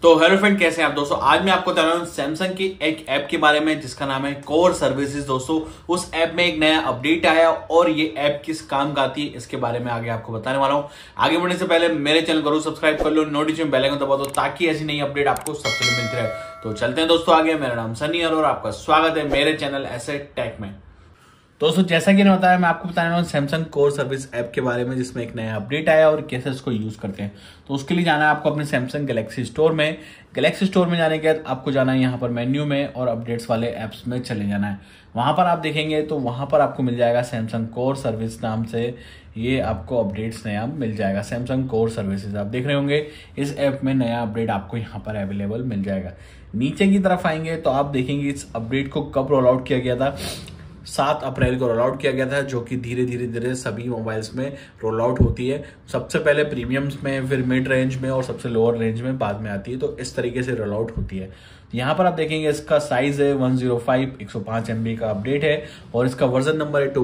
तो hello friend, कैसे हैं आप दोस्तों। आज मैं आपको बता रहा हूँ सैमसंग की एक ऐप के बारे में जिसका नाम है कोर सर्विसेज। दोस्तों उस ऐप में एक नया अपडेट आया और ये ऐप किस काम का आती है इसके बारे में आगे आपको बताने वाला हूँ। आगे बढ़ने से पहले मेरे चैनल को सब्सक्राइब कर लो, नोटिफिकेशन बेल आइकन दबा दो ताकि ऐसी नई अपडेट आपको सबसे पहले मिलती रहे। तो चलते हैं दोस्तों आगे। मेरा नाम सनी और आपका स्वागत है मेरे चैनल ऐसे टेक में। दोस्तों जैसा कि मैंने बताया, मैं आपको बताने वाला हूँ सैमसंग कोर सर्विस ऐप के बारे में जिसमें एक नया अपडेट आया और कैसे इसको यूज करते हैं। तो उसके लिए जाना है आपको अपने सैमसंग गैलेक्सी स्टोर में। गैलेक्सी स्टोर में जाने के बाद आपको जाना है यहाँ पर मेन्यू में और अपडेट्स वाले ऐप्स में चले जाना है। वहां पर आप देखेंगे तो वहां पर आपको मिल जाएगा सैमसंग कोर सर्विस नाम से ये आपको अपडेट्स नया मिल जाएगा। सैमसंग कोर सर्विसेज आप देख रहे होंगे, इस ऐप में नया अपडेट आपको यहाँ पर अवेलेबल मिल जाएगा। नीचे की तरफ आएंगे तो आप देखेंगे इस अपडेट को कब रोल आउट किया गया था। 7 अप्रैल को रोल आउट किया गया था, जो कि धीरे धीरे सभी मोबाइल्स में रोल आउट होती है। सबसे पहले प्रीमियम्स में, फिर मिड रेंज में और सबसे लोअर रेंज में बाद में आती है। तो इस तरीके से रोल आउट होती है। यहाँ पर आप देखेंगे इसका साइज है 105 105 MB का अपडेट है और इसका वर्जन नंबर है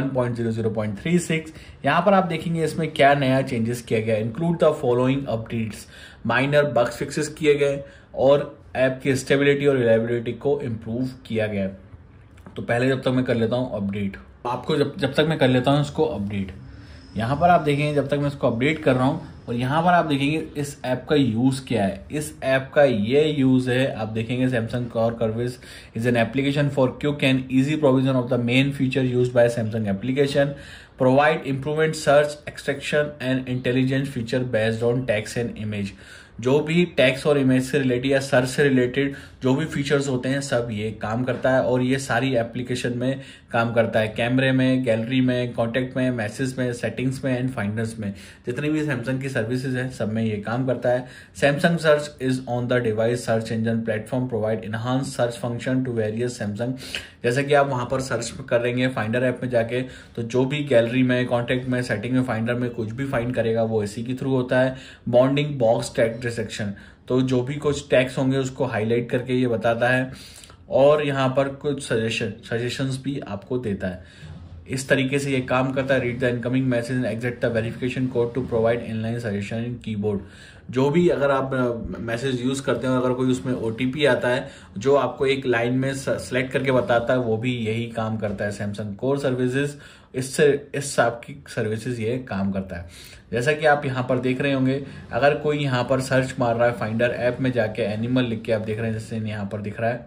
2.1.00.36। यहाँ पर आप देखेंगे इसमें क्या नया चेंजेस किया गया। Include the following updates, minor bugs fixes किए गए और ऐप की स्टेबिलिटी और रिलायबिलिटी को इम्प्रूव किया गया। तो पहले जब तक मैं कर लेता हूं अपडेट, आपको जब तक मैं कर लेता हूं इसको अपडेट, यहां पर आप देखेंगे जब तक मैं इसको अपडेट कर रहा हूं और यहां पर आप देखेंगे इस ऐप का यूज क्या है। इस ऐप का ये यूज है, आप देखेंगे Samsung core service is an application for quick and easy provision of the main feature used by Samsung application, provide improvement search extraction and intelligent feature based on text and image. जो भी text और image से related या search से related जो भी features होते हैं सब ये काम करता है और ये सारी एप्लीकेशन में काम करता है। कैमरे में, गैलरी में, कॉन्टेक्ट में, मैसेज में, सेटिंग्स में एंड फाइंडर्स में, जितनी भी सैमसंग की सर्विसेज है सब में ये काम करता है। Samsung search is on the device search engine platform, provide enhance search function to various Samsung. जैसे कि आप वहां पर सर्च करेंगे फाइंडर ऐप में जाके, तो जो भी गैलरी में, कॉन्टेक्ट में, सेटिंग में, फाइंडर में कुछ भी फाइंड करेगा वो इसी के थ्रू होता है। बॉन्डिंग बॉक्स टैग सेक्शन, तो जो भी कुछ टैग्स होंगे उसको हाईलाइट करके ये बताता है और यहाँ पर कुछ सजेशंस भी आपको देता है। इस तरीके से ये काम करता है। Read the incoming message and exit the verification code to provide inline suggestion in keyboard. जो भी अगर आप मैसेज यूज करते हैं, अगर कोई उसमें OTP आता है जो आपको एक लाइन में सेलेक्ट करके बताता है, वो भी यही काम करता है सैमसंग कोर सर्विसेज। इस आपकी सर्विसेज ये काम करता है। जैसा कि आप यहाँ पर देख रहे होंगे, अगर कोई यहाँ पर सर्च मार रहा है फाइंडर ऐप में जाके, एनिमल लिख के आप देख रहे हैं जैसे यहाँ पर दिख रहा है,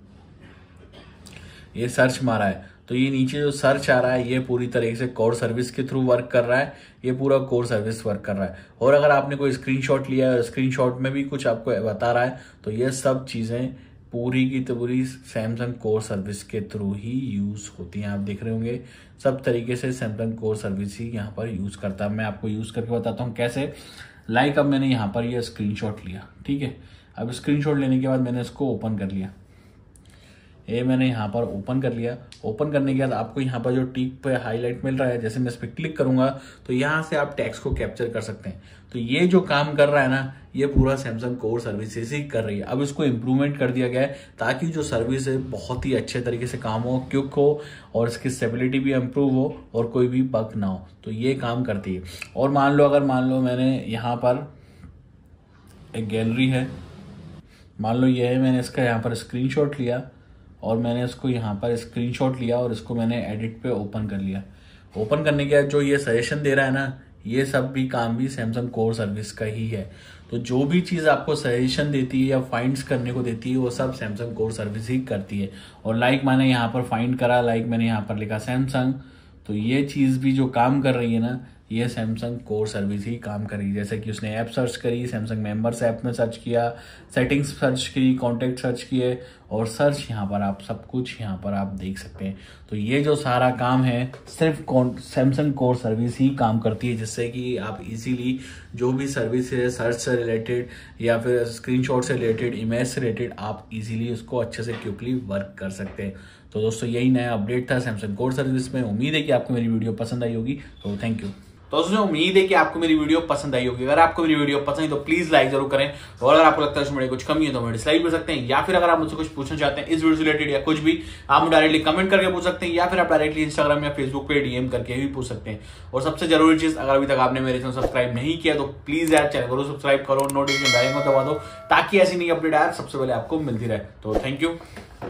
ये सर्च मारा है तो ये नीचे जो सर्च आ रहा है ये पूरी तरीके से कोर सर्विस के थ्रू वर्क कर रहा है। ये पूरा कोर सर्विस वर्क कर रहा है। और अगर आपने कोई स्क्रीनशॉट लिया है और स्क्रीनशॉट में भी कुछ आपको बता रहा है तो ये सब चीजें पूरी की पूरी सैमसंग कोर सर्विस के थ्रू ही यूज होती हैं। आप देख रहे होंगे सब तरीके से सैमसंग कोर सर्विस ही यहाँ पर यूज करता है। मैं आपको यूज करके बताता हूँ कैसे। लाइक अब मैंने यहाँ पर ये स्क्रीनशॉट लिया, ठीक है। अब स्क्रीनशॉट लेने के बाद मैंने इसको ओपन कर लिया। ये मैंने यहाँ पर ओपन कर लिया। ओपन करने के बाद आपको यहाँ पर जो टिक पे हाईलाइट मिल रहा है, जैसे मैं इस पर क्लिक करूंगा तो यहाँ से आप टेक्स्ट को कैप्चर कर सकते हैं। तो ये जो काम कर रहा है ना, ये पूरा सैमसंग कोर सर्विसेज ही कर रही है। अब इसको इम्प्रूवमेंट कर दिया गया है ताकि जो सर्विस है बहुत ही अच्छे तरीके से काम हो, क्विक हो और इसकी स्टेबिलिटी भी इम्प्रूव हो और कोई भी बग ना हो। तो ये काम करती है। और मान लो मैंने यहाँ पर एक गैलरी है, मान लो ये है, मैंने इसका यहाँ पर स्क्रीनशॉट लिया और मैंने इसको यहाँ पर स्क्रीनशॉट लिया और इसको मैंने एडिट पे ओपन कर लिया। ओपन करने के बाद जो ये सजेशन दे रहा है ना, ये सब भी काम भी सैमसंग कोर सर्विस का ही है। तो जो भी चीज आपको सजेशन देती है या फाइंड्स करने को देती है वो सब सैमसंग कोर सर्विस ही करती है। और लाइक मैंने यहाँ पर फाइंड करा, लाइक मैंने यहाँ पर लिखा सैमसंग, तो ये चीज भी जो काम कर रही है ना, ये सैमसंग कोर सर्विस ही काम करी। जैसे कि उसने ऐप सर्च करी, सैमसंग मेंबर्स ऐप में सर्च किया, सेटिंग्स सर्च की, कॉन्टेक्ट सर्च किए और सर्च यहाँ पर आप सब कुछ यहाँ पर आप देख सकते हैं। तो ये जो सारा काम है सिर्फ सैमसंग कोर सर्विस ही काम करती है, जिससे कि आप इजीली जो भी सर्विस है सर्च से रिलेटेड या फिर स्क्रीनशॉट से रिलेटेड, इमेज से रिलेटेड, आप इजीली उसको अच्छे से क्विकली वर्क कर सकते हैं। तो दोस्तों यही नया अपडेट था सैमसंग कोर सर्विस में। उम्मीद है कि आपको मेरी वीडियो पसंद आई होगी। तो थैंक यू। तो दोस्तों उम्मीद है कि आपको मेरी वीडियो पसंद आई होगी। अगर आपको मेरी वीडियो पसंद है तो प्लीज लाइक जरूर करें, और अगर आपको लगता है उसमें कुछ कमी है तो डिसलाइक कर सकते हैं, या फिर अगर आप मुझसे कुछ पूछना चाहते हैं इस वीडियो से रिलेटेड या कुछ भी, आप डायरेक्टली कमेंट करके पूछ सकते हैं, या फिर आप डायरेक्टली इंस्टाग्राम या फेसबुक पे डीएम करके भी पूछ सकते हैं। और सबसे जरूरी चीज, अगर अभी तक आपने मेरे चैनल सब्सक्राइब नहीं किया तो प्लीज यार चैनल को सब्सक्राइब करो, नोटिफिकेशन बेल को दबा दो, ताकि ऐसी नई अपडेट यार सबसे पहले आपको मिलती रहे। तो थैंक यू।